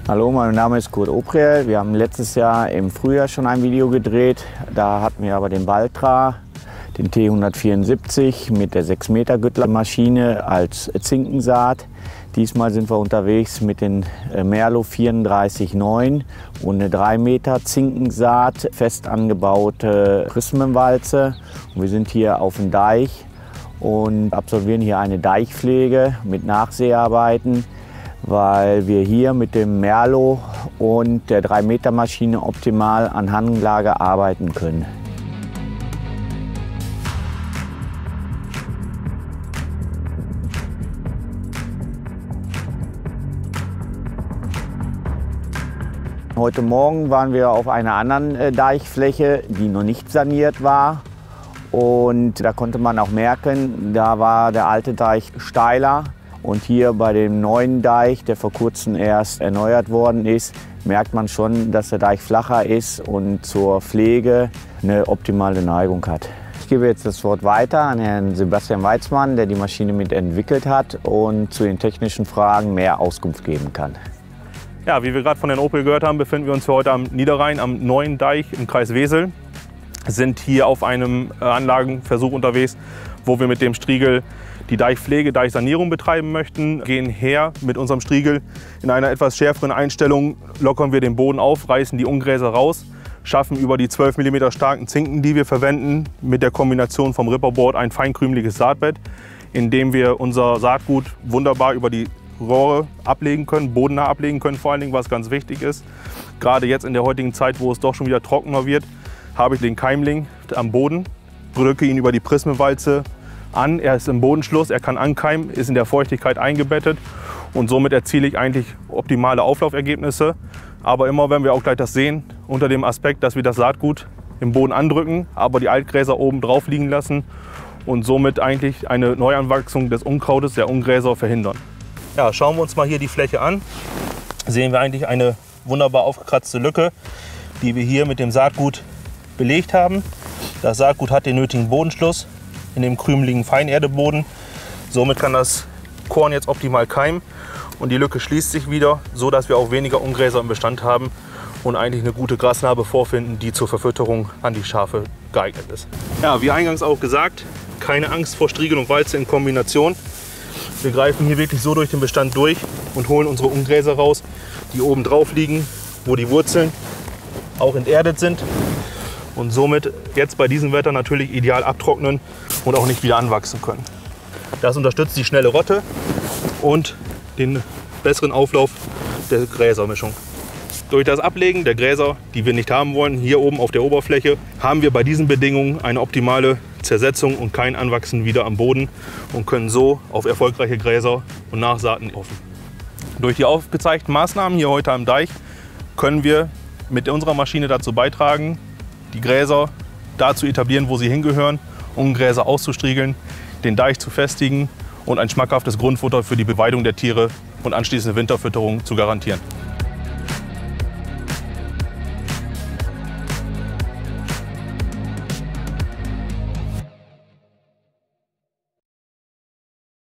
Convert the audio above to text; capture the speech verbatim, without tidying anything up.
Hallo, mein Name ist Kurt Opriel. Wir haben letztes Jahr im Frühjahr schon ein Video gedreht. Da hatten wir aber den Valtra, den T hundertvierundsiebzig mit der sechs Meter Güttlermaschine als Zinkensaat. Diesmal sind wir unterwegs mit den Merlo vierunddreißig neun und eine drei Meter Zinkensaat, fest angebaute Prismenwalze. Und wir sind hier auf dem Deich und absolvieren hier eine Deichpflege mit Nachsäarbeiten, weil wir hier mit dem Merlo und der drei Meter Maschine optimal an Hanglage arbeiten können. Heute Morgen waren wir auf einer anderen Deichfläche, die noch nicht saniert war. Und da konnte man auch merken, da war der alte Deich steiler. Und hier bei dem neuen Deich, der vor kurzem erst erneuert worden ist, merkt man schon, dass der Deich flacher ist und zur Pflege eine optimale Neigung hat. Ich gebe jetzt das Wort weiter an Herrn Sebastian Weizmann, der die Maschine mitentwickelt hat und zu den technischen Fragen mehr Auskunft geben kann. Ja, wie wir gerade von Herrn Opriel gehört haben, befinden wir uns heute am Niederrhein, am neuen Deich im Kreis Wesel. Sind hier auf einem Anlagenversuch unterwegs, wo wir mit dem Striegel die Deichpflege, Deichsanierung betreiben möchten. Gehen her mit unserem Striegel in einer etwas schärferen Einstellung, lockern wir den Boden auf, reißen die Ungräser raus, schaffen über die zwölf Millimeter starken Zinken, die wir verwenden, mit der Kombination vom Ripperboard ein feinkrümeliges Saatbett, in dem wir unser Saatgut wunderbar über die Rohre ablegen können, bodennah ablegen können, vor allen Dingen, was ganz wichtig ist. Gerade jetzt in der heutigen Zeit, wo es doch schon wieder trockener wird, habe ich den Keimling am Boden, drücke ihn über die Prismenwalze an. Er ist im Bodenschluss, er kann ankeimen, ist in der Feuchtigkeit eingebettet und somit erziele ich eigentlich optimale Auflaufergebnisse. Aber immer, wenn wir auch gleich das sehen, unter dem Aspekt, dass wir das Saatgut im Boden andrücken, aber die Altgräser oben drauf liegen lassen und somit eigentlich eine Neuanwachsung des Unkrautes, der Ungräser verhindern. Ja, schauen wir uns mal hier die Fläche an, sehen wir eigentlich eine wunderbar aufgekratzte Lücke, die wir hier mit dem Saatgut belegt haben. Das Saatgut hat den nötigen Bodenschluss in dem krümeligen Feinerdeboden. Somit kann das Korn jetzt optimal keimen und die Lücke schließt sich wieder, so dass wir auch weniger Ungräser im Bestand haben und eigentlich eine gute Grasnarbe vorfinden, die zur Verfütterung an die Schafe geeignet ist. Ja, wie eingangs auch gesagt, keine Angst vor Striegel und Walze in Kombination. Wir greifen hier wirklich so durch den Bestand durch und holen unsere Ungräser raus, die oben drauf liegen, wo die Wurzeln auch enterdet sind und somit jetzt bei diesem Wetter natürlich ideal abtrocknen und auch nicht wieder anwachsen können. Das unterstützt die schnelle Rotte und den besseren Auflauf der Gräsermischung. Durch das Ablegen der Gräser, die wir nicht haben wollen, hier oben auf der Oberfläche, haben wir bei diesen Bedingungen eine optimale Zersetzung und kein Anwachsen wieder am Boden und können so auf erfolgreiche Gräser und Nachsaaten hoffen. Durch die aufgezeigten Maßnahmen hier heute am Deich können wir mit unserer Maschine dazu beitragen, die Gräser da zu etablieren, wo sie hingehören, Ungräser auszustriegeln, den Deich zu festigen und ein schmackhaftes Grundfutter für die Beweidung der Tiere und anschließende Winterfütterung zu garantieren.